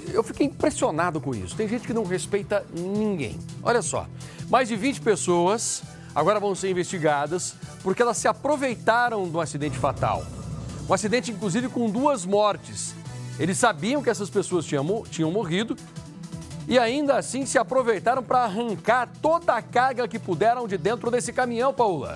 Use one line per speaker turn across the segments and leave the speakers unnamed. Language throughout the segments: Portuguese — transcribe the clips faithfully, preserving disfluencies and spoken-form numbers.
Eu fiquei impressionado com isso. Tem gente que não respeita ninguém. Olha só, mais de vinte pessoas agora vão ser investigadas porque elas se aproveitaram do acidente fatal. Um acidente, inclusive, com duas mortes. Eles sabiam que essas pessoas tinham, tinham morrido e ainda assim se aproveitaram para arrancar toda a carga que puderam de dentro desse caminhão, Paula.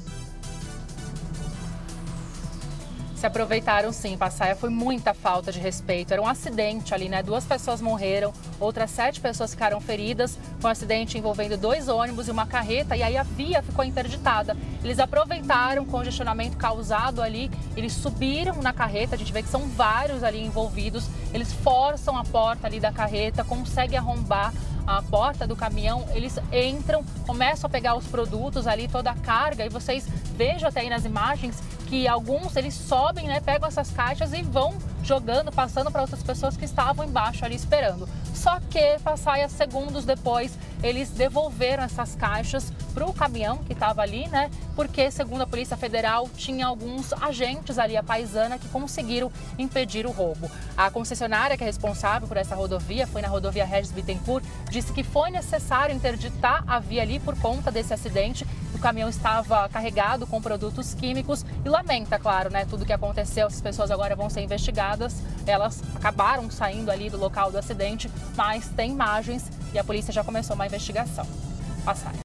Se aproveitaram sim, Passaia, foi muita falta de respeito. Era um acidente ali, né? Duas pessoas morreram, outras sete pessoas ficaram feridas. Foi um acidente envolvendo dois ônibus e uma carreta e aí a via ficou interditada. Eles aproveitaram o congestionamento causado ali, eles subiram na carreta, a gente vê que são vários ali envolvidos. Eles forçam a porta ali da carreta, conseguem arrombar a porta do caminhão, eles entram, começam a pegar os produtos ali, toda a carga, e vocês vejam até aí nas imagens que alguns eles sobem, né, pegam essas caixas e vão jogando, passando para outras pessoas que estavam embaixo ali esperando. Só que, Passaia, segundos depois, eles devolveram essas caixas para o caminhão que estava ali, né? Porque, segundo a Polícia Federal, tinha alguns agentes ali, a paisana, que conseguiram impedir o roubo. A concessionária que é responsável por essa rodovia, foi na rodovia Regis Bittencourt, disse que foi necessário interditar a via ali por conta desse acidente. O caminhão estava carregado com produtos químicos e lamenta, claro, né, tudo que aconteceu. As pessoas agora vão ser investigadas. Elas acabaram saindo ali do local do acidente, mas tem imagens e a polícia já começou uma investigação. Passaia.